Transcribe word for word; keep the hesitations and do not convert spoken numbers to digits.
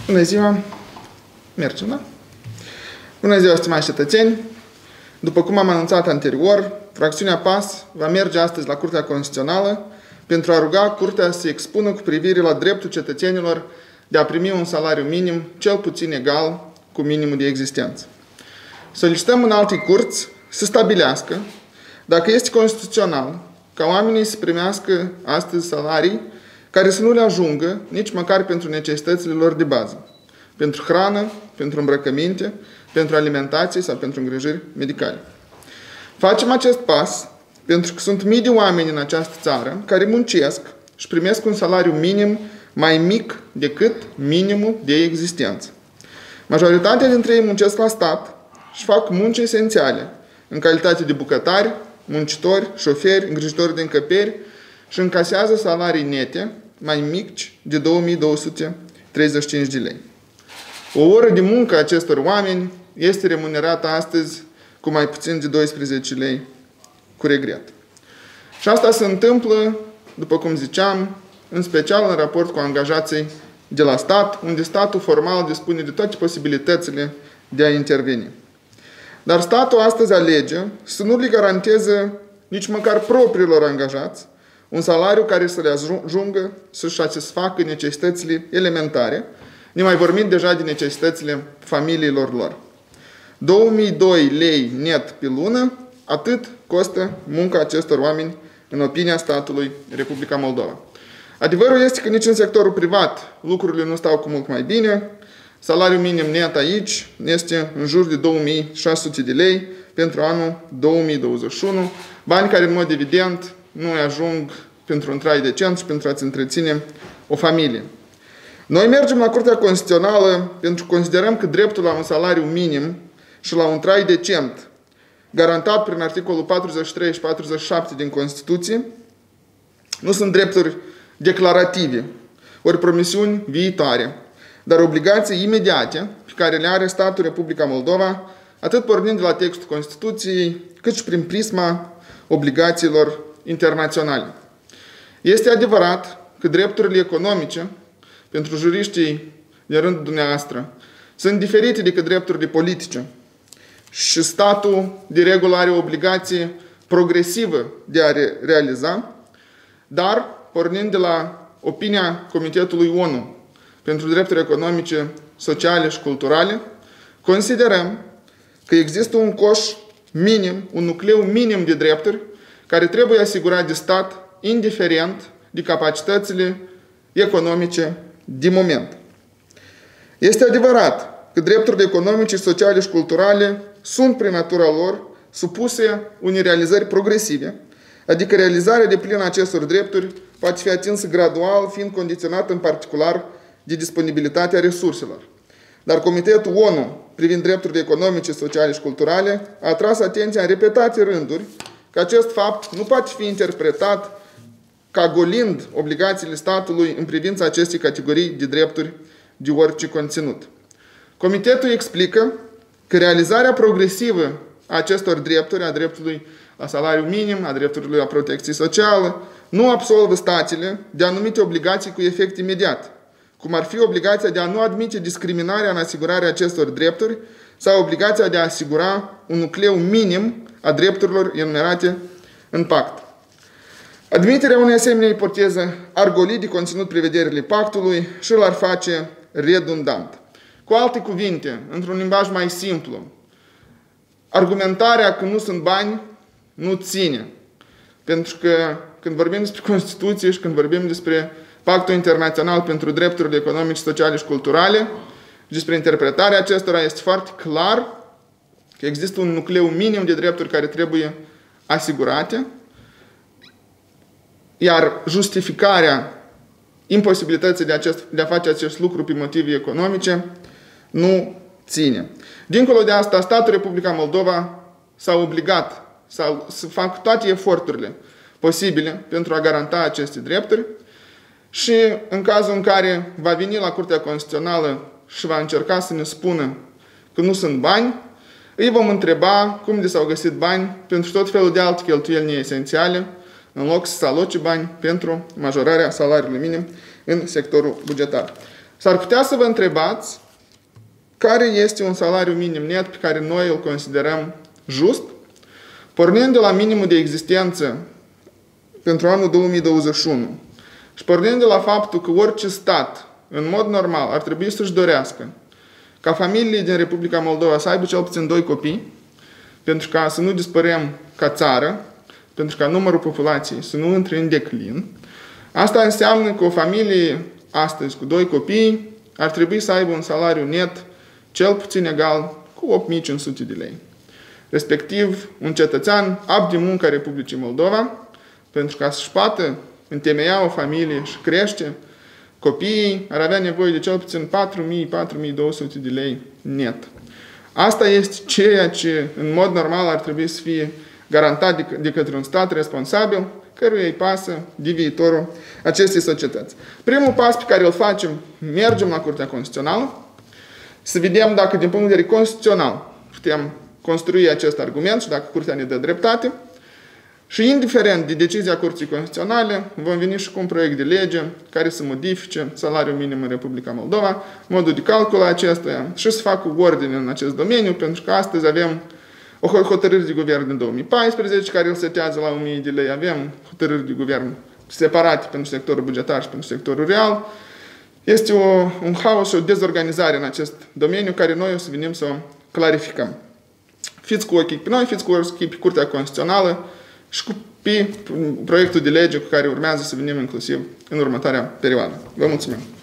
Bună ziua! Mergem, da? Bună ziua, stimați cetățeni! După cum am anunțat anterior, fracțiunea P A S va merge astăzi la Curtea Constituțională pentru a ruga Curtea să se expună cu privire la dreptul cetățenilor de a primi un salariu minim, cel puțin egal cu minimul de existență. Solicităm în alte curți să stabilească dacă este constituțional ca oamenii să primească astăzi salarii care să nu le ajungă nici măcar pentru necesitățile lor de bază, pentru hrană, pentru îmbrăcăminte, pentru alimentație sau pentru îngrijiri medicale. Facem acest pas pentru că sunt mii de oameni în această țară care muncesc și primesc un salariu minim mai mic decât minimul de existență. Majoritatea dintre ei muncesc la stat și fac munci esențiale în calitate de bucătari, muncitori, șoferi, îngrijitori de încăperi și încasează salarii nete mai mici de două mii două sute treizeci și cinci de lei. O oră de muncă a acestor oameni este remunerată astăzi cu mai puțin de doisprezece lei cu regret. Și asta se întâmplă, după cum ziceam, în special în raport cu angajații de la stat, unde statul formal dispune de toate posibilitățile de a interveni. Dar statul astăzi alege să nu le garanteze nici măcar propriilor angajați un salariu care să le ajungă să-și satisfacă necesitățile elementare, nemai vorbim deja de necesitățile familiilor lor. două mii doi lei net pe lună, atât costă munca acestor oameni în opinia statului Republica Moldova. Adevărul este că nici în sectorul privat lucrurile nu stau cu mult mai bine. Salariul minim net aici este în jur de două mii șase sute de lei pentru anul două mii douăzeci și unu, bani care în mod evident nu ajung pentru un trai decent și pentru a-ți întreține o familie. Noi mergem la Curtea Constituțională pentru că considerăm că dreptul la un salariu minim și la un trai decent, garantat prin articolul patruzeci și trei și patruzeci și șapte din Constituție, nu sunt drepturi declarative, ori promisiuni viitoare, dar obligații imediate pe care le are statul Republica Moldova, atât pornind de la textul Constituției, cât și prin prisma obligațiilor internaționale. Este adevărat că drepturile economice pentru juriștii de rândul dumneavoastră sunt diferite decât drepturile politice și statul de regulă are o obligație progresivă de a re realiza, dar pornind de la opinia Comitetului O N U pentru drepturi economice, sociale și culturale, considerăm că există un coș minim, un nucleu minim de drepturi care trebuie asigurat de stat, indiferent de capacitățile economice de moment. Este adevărat că drepturile economice, sociale și culturale sunt prin natura lor supuse unei realizări progresive, adică realizarea deplină a acestor drepturi poate fi atinsă gradual, fiind condiționată în particular de disponibilitatea resurselor. Dar Comitetul O N U privind drepturile economice, sociale și culturale a atras atenția în repetate rânduri că acest fapt nu poate fi interpretat ca golind obligațiile statului în privința acestei categorii de drepturi de orice conținut. Comitetul explică că realizarea progresivă a acestor drepturi, a dreptului la salariu minim, a dreptului la protecție socială, nu absolvă statele de anumite obligații cu efect imediat, cum ar fi obligația de a nu admite discriminarea în asigurarea acestor drepturi sau obligația de a asigura un nucleu minim a drepturilor enumerate în pact. Admiterea unei asemenea ipoteze ar goli de conținut prevederile pactului și l-ar face redundant. Cu alte cuvinte, într-un limbaj mai simplu, argumentarea că nu sunt bani nu ține. Pentru că când vorbim despre Constituție și când vorbim despre Pactul Internațional pentru Drepturile Economice, Sociale și Culturale și despre interpretarea acestora, este foarte clar că există un nucleu minim de drepturi care trebuie asigurate, iar justificarea imposibilității de, acest, de a face acest lucru pe motive economice nu ține. Dincolo de asta, statul Republica Moldova s-a obligat să, să facă toate eforturile posibile pentru a garanta aceste drepturi și în cazul în care va veni la Curtea Constituțională și va încerca să ne spună că nu sunt bani, îi vom întreba cum de s-au găsit bani pentru tot felul de alte cheltuieli neesențiale, în loc să se aloce bani pentru majorarea salariului minim în sectorul bugetar. S-ar putea să vă întrebați care este un salariu minim net pe care noi îl considerăm just, pornind de la minimul de existență pentru anul două mii douăzeci și unu și pornind de la faptul că orice stat, în mod normal, ar trebui să-și dorească ca familiile din Republica Moldova să aibă cel puțin doi copii, pentru ca să nu dispărem ca țară, pentru ca numărul populației să nu intre în declin. Asta înseamnă că o familie astăzi cu doi copii ar trebui să aibă un salariu net cel puțin egal cu opt mii cinci sute de lei. Respectiv, un cetățean apt de muncă a Republicii Moldova, pentru ca să-și poată întemeia o familie și crește copiii, ar avea nevoie de cel puțin patru mii - patru mii două sute de lei net. Asta este ceea ce, în mod normal, ar trebui să fie garantat de, de către un stat responsabil, căruia îi pasă de viitorul acestei societăți. Primul pas pe care îl facem, mergem la Curtea Constituțională, să vedem dacă, din punct de vedere constituțional, putem construi acest argument și dacă Curtea ne dă dreptate. Și indiferent de decizia Curții Constituționale, vom veni și cu un proiect de lege care să modifice salariul minim în Republica Moldova, modul de calcul acestuia și să facă ordine în acest domeniu, pentru că astăzi avem o hotărâre de guvern din două mii paisprezece care îl setează la o mie de lei, avem hotărâri de guvern separate pentru sectorul bugetar și pentru sectorul real. Este o, un haos și o dezorganizare în acest domeniu care noi o să venim să o clarificăm. Fiți cu ochii pe noi, fiți cu ochii pe Curtea Constituțională și cu pe proiectul de lege cu care urmează să venim inclusiv în următoarea perioadă. Vă mulțumim!